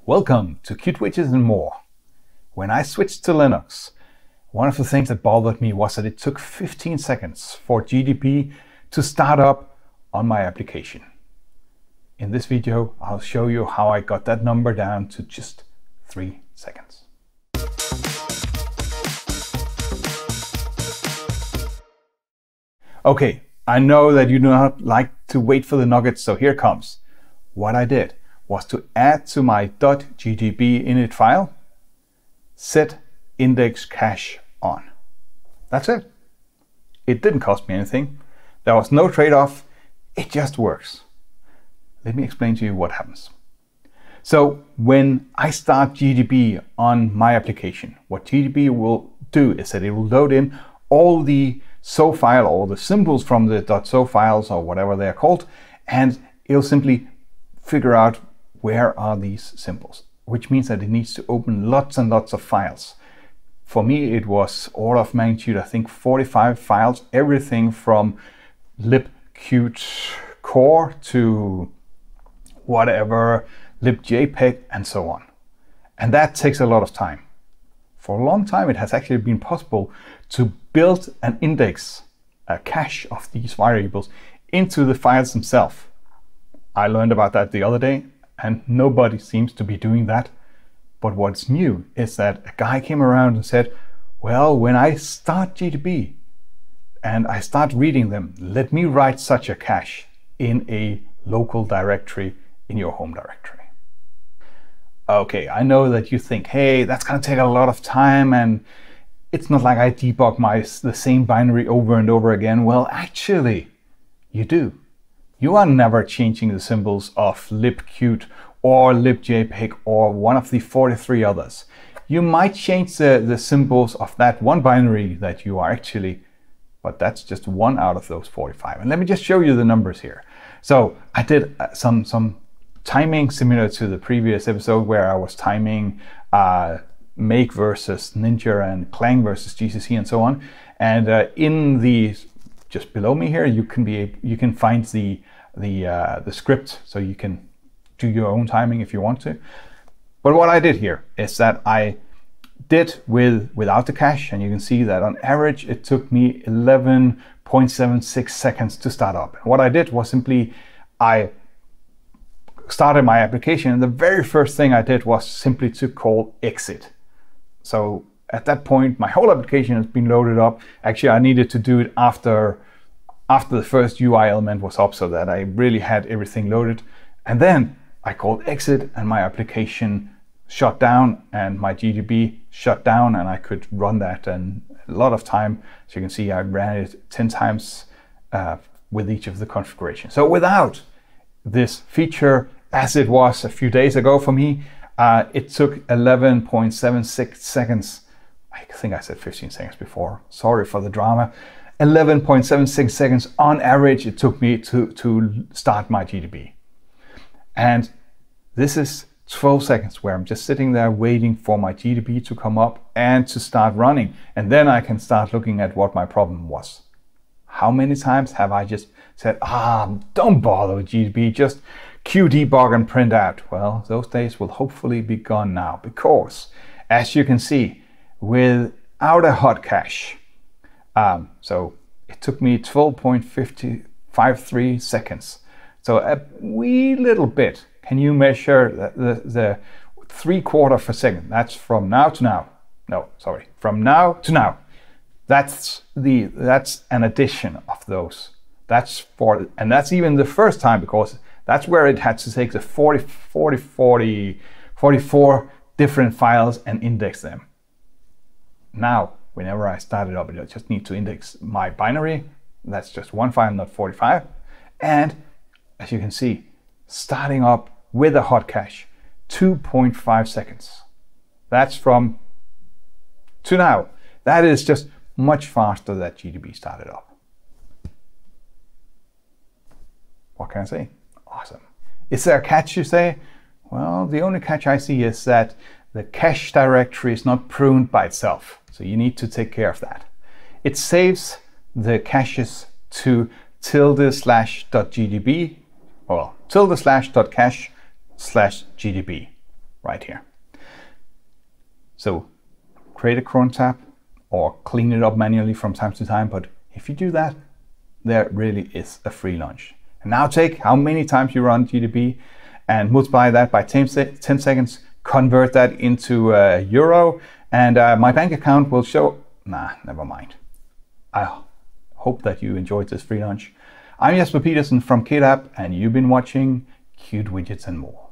Welcome to Qt Widgets and more. When I switched to Linux, one of the things that bothered me was that it took 15 seconds for GDB to start up on my application. In this video, I'll show you how I got that number down to just 3 seconds. Okay, I know that you do not like to wait for the nuggets, so here comes. What I did was to add to my .gdb init file, set index cache on. That's it. It didn't cost me anything. There was no trade-off. It just works. Let me explain to you what happens. So when I start GDB on my application, what GDB will do is that it will load in all the so file, all the symbols from the .so files or whatever they're called, and it'll simply figure out where are these symbols, which means that it needs to open lots and lots of files. For me, it was order of magnitude, I think 45 files, everything from libQt core to whatever, libjpeg and so on. And that takes a lot of time. For a long time, it has actually been possible to build an index, a cache of these variables into the files themselves. I learned about that the other day, and nobody seems to be doing that. But what's new is that a guy came around and said, well, when I start GDB and I start reading them, let me write such a cache in a local directory in your home directory. Okay, I know that you think, hey, that's going to take a lot of time and it's not like I debug the same binary over and over again. Well, actually, you do. You are never changing the symbols of libQt or libjpeg or one of the 43 others. You might change the symbols of that one binary that you are actually, but that's just one out of those 45. And let me just show you the numbers here. So I did some timing similar to the previous episode where I was timing Make versus Ninja and Clang versus GCC and so on. And in the just below me here, you can find the script, so you can do your own timing if you want to. But what I did here is that I did without the cache, and you can see that on average it took me 11.76 seconds to start up. And what I did was simply I started my application, and the very first thing I did was simply to call exit. So at that point, my whole application has been loaded up. Actually, I needed to do it after the first UI element was up, so that I really had everything loaded. And then I called exit and my application shut down and my GDB shut down, and I could run that. And a lot of time, as you can see, I ran it 10 times with each of the configurations. So without this feature, as it was a few days ago for me, it took 11.76 seconds. I think I said 15 seconds before. Sorry for the drama. 11.76 seconds on average it took me to start my GDB. And this is 12 seconds where I'm just sitting there waiting for my GDB to come up and to start running. And then I can start looking at what my problem was. How many times have I just said, don't bother with GDB, just qdebug and print out? Well, those days will hopefully be gone now, because as you can see, without a hot cache, so it took me 12.53 seconds. So a wee little bit. Can you measure the 3/4 of a second? That's from now to now. No, sorry, from now to now. That's an addition of those. And that's even the first time, because that's where it had to take the 44 different files and index them. Now, whenever I start it up, I just need to index my binary. That's just one file, not 45. And as you can see, starting up with a hot cache, 2.5 seconds. That's from to now. That is just much faster that GDB started up. What can I say? Awesome. Is there a catch, you say? Well, the only catch I see is that the cache directory is not pruned by itself. So you need to take care of that. It saves the caches to ~/.gdb, well, ~/.cache/gdb, right here. So create a cron tab or clean it up manually from time to time, but if you do that, there really is a free lunch. And now take how many times you run GDB and multiply that by 10 seconds, convert that into euro, and my bank account will show, never mind. I hope that you enjoyed this free lunch. I'm Jesper Pedersen from KDAB, and you've been watching Qt Widgets and more.